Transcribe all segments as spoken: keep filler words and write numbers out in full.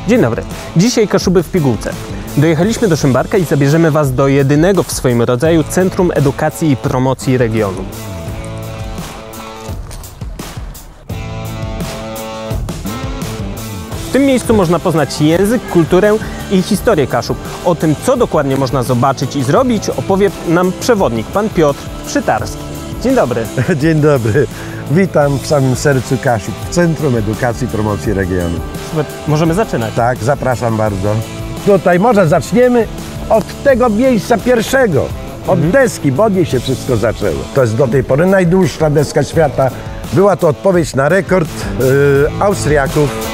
Dzień dobry. Dzisiaj Kaszuby w pigułce. Dojechaliśmy do Szymbarka i zabierzemy Was do jedynego w swoim rodzaju Centrum Edukacji i Promocji Regionu. W tym miejscu można poznać język, kulturę i historię Kaszub. O tym, co dokładnie można zobaczyć i zrobić, opowie nam przewodnik, pan Piotr Przytarski. Dzień dobry. Dzień dobry. Witam w samym sercu Kaszub, w Centrum Edukacji i Promocji Regionu. Super. Możemy zaczynać. Tak, zapraszam bardzo. Tutaj może zaczniemy od tego miejsca pierwszego, od mhm. deski, bo od niej się wszystko zaczęło. To jest do tej pory najdłuższa deska świata. Była to odpowiedź na rekord yy, Austriaków.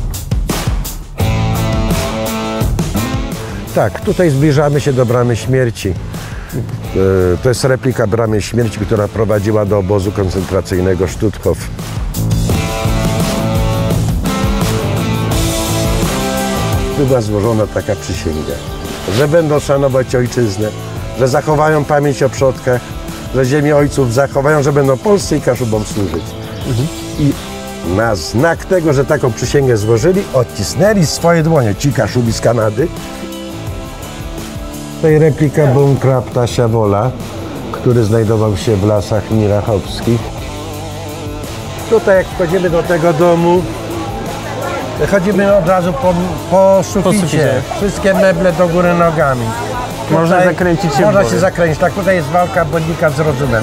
Tak, tutaj zbliżamy się do Bramy Śmierci. To jest replika Bramy Śmierci, która prowadziła do obozu koncentracyjnego Stutthof. Była złożona taka przysięga, że będą szanować ojczyznę, że zachowają pamięć o przodkach, że ziemię ojców zachowają, że będą Polsce i Kaszubom służyć. Mhm. I na znak tego, że taką przysięgę złożyli, odcisnęli swoje dłonie ci Kaszubi z Kanady. Tutaj replika bunkra Ptasia Wola, który znajdował się w lasach mirachowskich. Tutaj jak wchodzimy do tego domu, chodzimy od razu po, po suficie. Po suficie. Wszystkie meble do góry nogami. Można tutaj zakręcić się Można się zakręcić. Tak, tutaj jest walka błędnika z rozumem.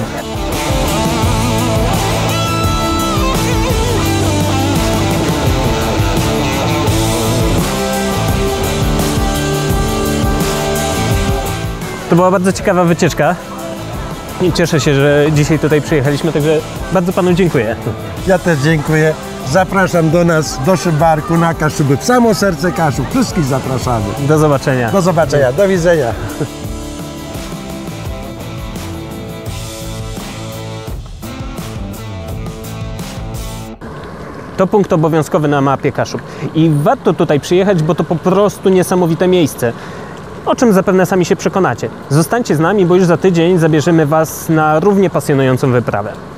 To była bardzo ciekawa wycieczka. I cieszę się, że dzisiaj tutaj przyjechaliśmy, także bardzo Panu dziękuję. Ja też dziękuję. Zapraszam do nas, do Szymbarku, na Kaszuby, w samo serce Kaszub. Wszystkich zapraszamy. Do zobaczenia. Do zobaczenia, do widzenia. To punkt obowiązkowy na mapie Kaszub. I warto tutaj przyjechać, bo to po prostu niesamowite miejsce. O czym zapewne sami się przekonacie. Zostańcie z nami, bo już za tydzień zabierzemy Was na równie pasjonującą wyprawę.